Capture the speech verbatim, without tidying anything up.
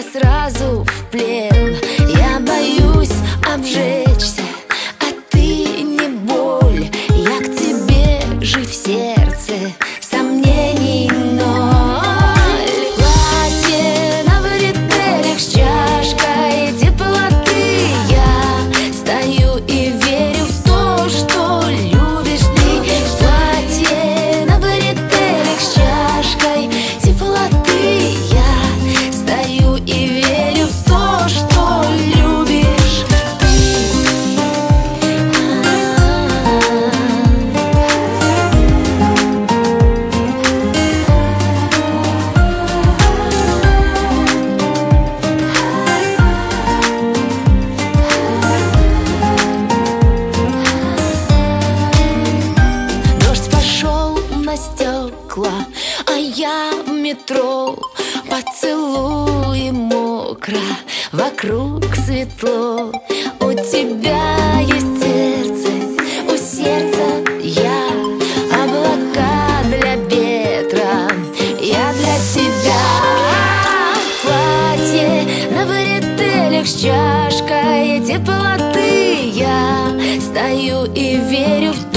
сразу в плен. Я боюсь обжечься, а ты не боль. Я к тебе жив в сердце, сомнений ноль. Платье на бретелях с чашкой теплоты. Я стою и верю в то, что любишь ты. Платье на бретелях с чашкой теплоты. Я стою и верю в то, что любишь ты. Дождь пошел на стекла, а я в метро. Поцелуй мокро, вокруг светло. У тебя есть сердце, у сердца я. Облака для ветра, я для тебя. Платье на бретелях с чашкой теплоты. Я стою и верю в то,